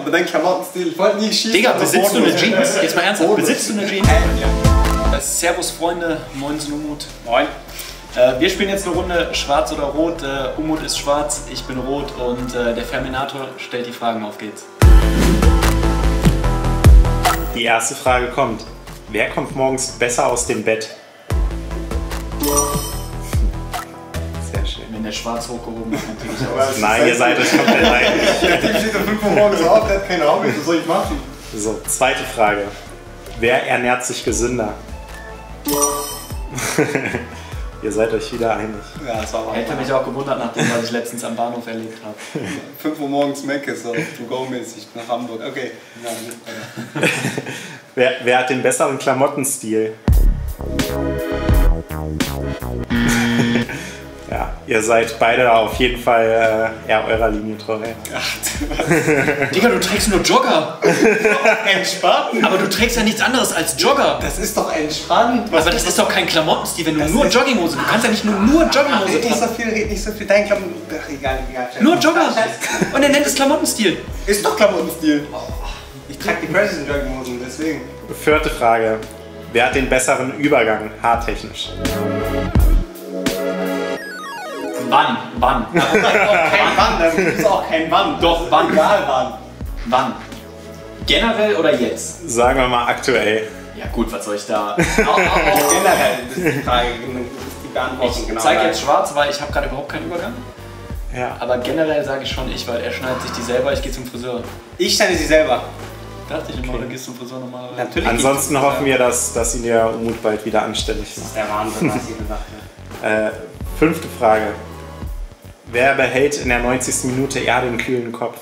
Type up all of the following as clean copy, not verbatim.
Aber dein Klamottenstil, ich wollte nie schießen. Digga, besitzt du eine Jeans? Jetzt mal ernsthaft, besitzt du eine Jeans? Servus Freunde, moin Umut. Moin. Wir spielen jetzt eine Runde Schwarz oder Rot. Umut ist schwarz, ich bin rot und der Ferminator stellt die Fragen. Auf geht's. Die erste Frage kommt. Wer kommt morgens besser aus dem Bett? Sehr schön. Wenn der schwarz hochgehoben ist, natürlich aus. Nein, ihr seid es komplett einig. Der Typ steht um 5 Uhr morgens auf, der hat keine Hobby, was soll ich machen? So, zweite Frage. Wer ernährt sich gesünder? Ihr seid euch wieder einig. Ja, das war aber Hätte mich auch gewundert nach dem, was ich letztens am Bahnhof erlebt habe. 5 Uhr morgens Mac ist so To-Go-mäßig nach Hamburg. Okay. Ja, nicht Wer hat den besseren Klamottenstil? Ja, ihr seid beide auf jeden Fall eher eurer Linie treu. Digga, du trägst nur Jogger. Entspannt. Aber du trägst ja nichts anderes als Jogger. Das ist doch entspannt. Aber das ist doch kein Klamottenstil, wenn du nur Jogginghose. Du kannst ja nicht nur Jogginghose Red nicht so tragen. viel, Dein Klamotten. Ach, egal. Nur Jogger. Und er nennt es Klamottenstil. Ist doch Klamottenstil. Ich trage die President Jogginghosen, deswegen. Vierte Frage. Wer hat den besseren Übergang, haartechnisch? Wann? Kein Wann, dann gibt es auch kein Wann. Doch, wann? Egal wann. Wann? Generell oder jetzt? Sagen wir mal aktuell. Ja gut, was soll ich da? Auch generell ist die Frage, die Beantwortung Ich genau. zeige jetzt schwarz, weil ich habe gerade überhaupt keinen Übergang. Ja. Aber generell sage ich schon ich, weil er schneidet sich die selber, ich gehe zum Friseur. Ich schneide sie selber. Dachte ich immer, oder gehst du zum Friseur normalerweise? Natürlich. Ansonsten hoffen wir, dass ihn der Umut bald wieder anständig Das ist macht. der Wahnsinn, was sie gesagt hat. Fünfte Frage. Wer behält in der 90. Minute eher den kühlen Kopf?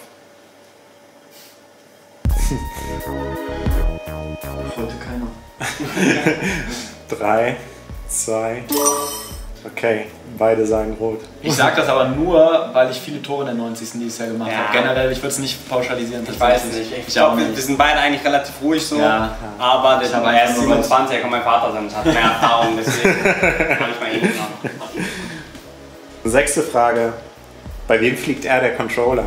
Heute keiner. 3, 2, okay, beide sagen rot. Ich sage das aber nur, weil ich viele Tore in der 90. dieses Jahr gemacht Ja. habe. Generell, ich würde es nicht pauschalisieren. Ich weiß nicht. Ich auch glaube, nicht. wir sind beide eigentlich relativ ruhig so. Ja. Aber der Ich habe er ist einfach nur 27, er kann mein Vater sein, hat mehr Erfahrung, deswegen kann ich mal ihn sagen. Sechste Frage. Bei wem fliegt er der Controller?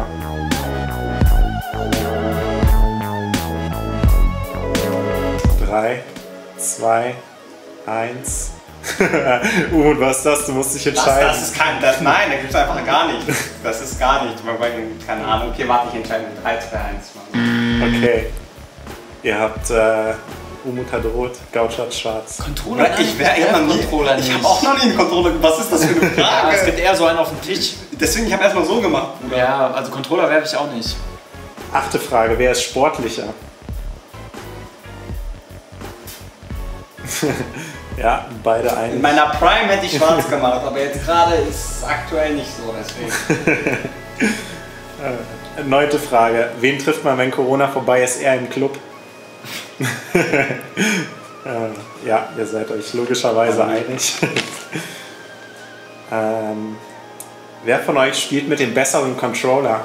Drei, 2, 1. Umut, was ist das? Du musst dich entscheiden. Das ist kein. Nein, da gibt es einfach gar nicht. Das ist gar nicht. Keine Ahnung. Okay, warte, ich entscheide mit 3, 2, 1. Okay. Ihr habt Umut hat rot, Gauch hat schwarz. Controller? Ich habe auch noch nie einen Controller. Was ist das für eine Ja, Frage? es gibt eher so einen auf dem Tisch. Deswegen, ich habe erstmal so gemacht, Bruder. Ja, also Controller werfe ich auch nicht. Achte Frage, wer ist sportlicher? Ja, beide In einig. meiner Prime hätte ich schwarz gemacht, aber jetzt gerade ist es aktuell nicht so, deswegen. Neunte Frage, wen trifft man, wenn Corona vorbei ist, eher im Club? Ja, ihr seid euch logischerweise einig. Wer von euch spielt mit dem besseren Controller?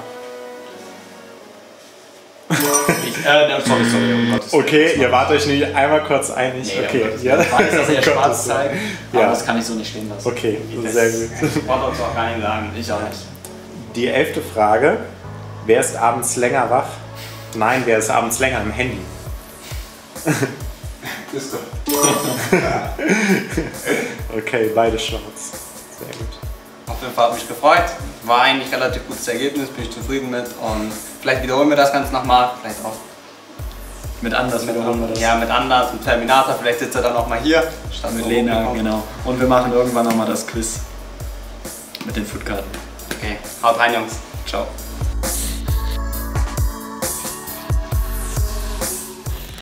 Sorry, um Gottes Willen. Okay, ihr wart euch nicht einmal kurz einig. Nee, Okay, um Gottes Willen. Ich weiß, dass er um schwarz Gottes Willen. zeigt, aber Ja. das kann ich so nicht stehen lassen. Okay, sehr gut. Ich wollte uns auch gar nicht sagen. Ich auch nicht. Die 11. Frage, wer ist abends länger wach? Nein, wer ist abends länger im Handy? Ist gut. Okay, beide schwarz. Sehr gut. Auf jeden Fall hat mich gefreut. War eigentlich ein relativ gutes Ergebnis, bin ich zufrieden mit. Und vielleicht wiederholen wir das Ganze nochmal. Vielleicht auch Mit anders wiederholen wir das. Ja, mit Anders, mit Terminator. Vielleicht sitzt er dann auch mal hier. Statt Mit so Lena, rumgekommen. genau. Und wir machen irgendwann nochmal das Quiz mit den Foodkarten. Okay, haut rein, Jungs. Ciao.